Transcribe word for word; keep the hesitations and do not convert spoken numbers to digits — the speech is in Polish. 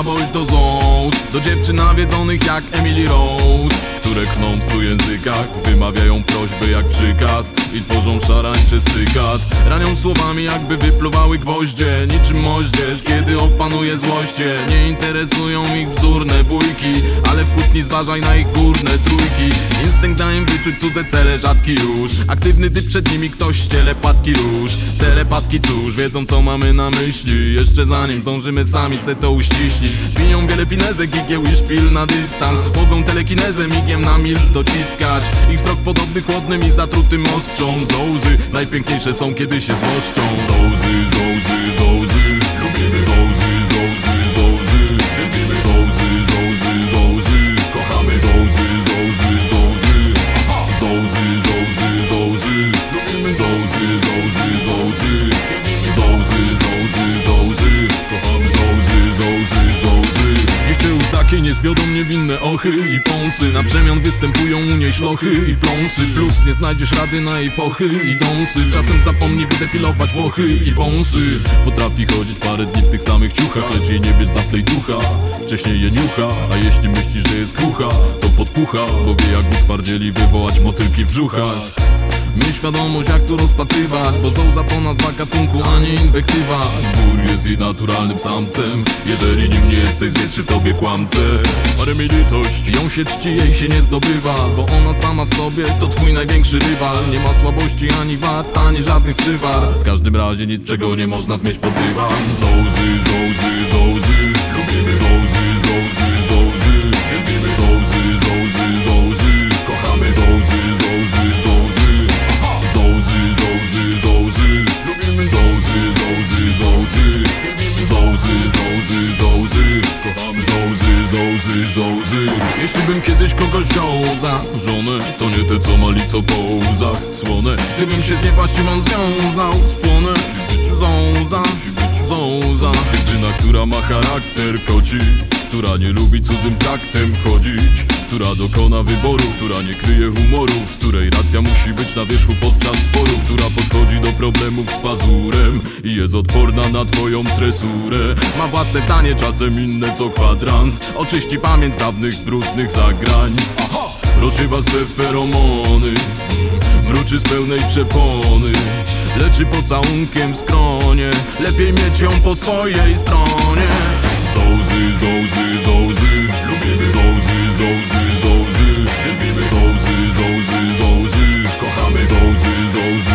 słabość do zołz, do dziewczyn nawiedzonych jak Emily Rose, które knąc tu językach wymawiają prośby jak przykaz i tworzą szarańczy cykat. Ranią słowami jakby wypluwały gwoździe, niczym moździerz, kiedy opanuje złoście. Nie interesują ich bzdurne bójki, ale w kłótni zważaj na ich górne trójki. Instynkt da im wyczuć cudze cele, rzadki już. Aktywny typ przed nimi ktoś ściele płatki róż. Telepatki cóż, wiedzą co mamy na myśli. Jeszcze zanim zdążymy sami se to uściślić. Piją wiele pinezek, igieł i szpil na dystans. Mogą telekinezę migiem na milc dociskać. Ich wzrok podobny chłodnym i zatrutym ostrzom. Zołzy najpiękniejsze są kiedy się złoszczą. Zołzy, zołzy, zołzy, lubimy zołzy, zołzy, zołzy, lubimy zołzy, zołzy, zołzy, kochamy zołzy, zołzy, zołzy, zołzy, zołzy, zołzy, lubimy zołzy, zołzy, zołzy, zołzy, zołzy, zołzy, kochamy zołzy, zołzy, zołzy. Niech takie nie zwiodą niewinne ochy i pąsy. Na przemian występują u niej szlochy i pląsy. Plus nie znajdziesz rady na jej fochy i dąsy. Czasem zapomni wydepilować włochy i wąsy. Potrafi chodzić parę dni w tych samych ciuchach, lecz jej nie bierz za flejtucha. Wcześniej je niucha, a jeśli myśli, że jest krucha, to podpucha, bo wie jak utwardzieli wywołać motylki w brzuchach. Miej świadomość jak to rozpatrywać, bo zołza to nazwa gatunku, a nie inwektywa. Gór jest jej naturalnym samcem, jeżeli nim nie jesteś, zwietrzy w tobie kłamce. Parę mi litość, ją się czci, jej się nie zdobywa, bo ona sama w sobie to twój największy rywal. Nie ma słabości ani wad, ani żadnych przywar. W każdym razie niczego nie można zmieść pod dywan. Zołzy, zołzy, zołzy, lubimy zołzy, zołzy, zołzy, lubimy zołzy, zołzy, zołzy, kochamy zołzy, zołzy, zołzy. Zołzy, zołzy, zołzy, lubimy zołzy, zołzy, zołzy, zołzy, zołzy, zołzy, kochamy zołzy, zołzy, zołzy. Jeśli bym kiedyś kogoś wziął za żonę, to nie te co mali co po łzach słone. Gdybym się z niewłaściwą związał, spłonę. Zołza, zołza, dziewczyna, która ma charakter koci, która nie lubi cudzym traktem chodzić, która dokona wyboru, która nie kryje humoru, w której racja musi być na wierzchu podczas sporu, która podchodzi do problemów z pazurem i jest odporna na twoją tresurę. Ma własne zdanie, czasem inne co kwadrans, oczyści pamięć z dawnych brudnych zagrań. Rozsiewa swe feromony, mruczy z pełnej przepony, leczy pocałunkiem w skronie, lepiej mieć ją po swojej stronie. Zołzy, zołzy, zołzy, lubimy zołzy, zołzy, zołzy, lubimy zołzy, zołzy, zołzy, kochamy zołzy, zołzy.